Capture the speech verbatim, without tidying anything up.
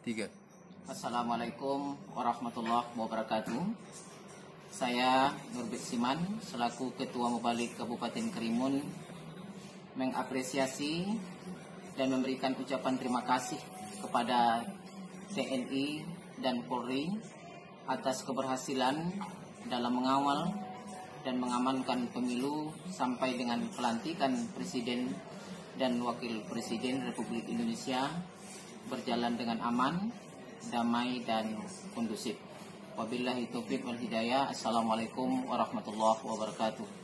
Tiga. Assalamualaikum warahmatullahi wabarakatuh. Saya Nurbit Siman selaku Ketua Mubalik Kabupaten Karimun mengapresiasi dan memberikan ucapan terima kasih kepada T N I dan Polri atas keberhasilan dalam mengawal dan mengamankan pemilu sampai dengan pelantikan Presiden dan Wakil Presiden Republik Indonesia berjalan dengan aman, damai dan kondusif. Wabillahi taufiq wal hidayah. Assalamualaikum warahmatullahi wabarakatuh.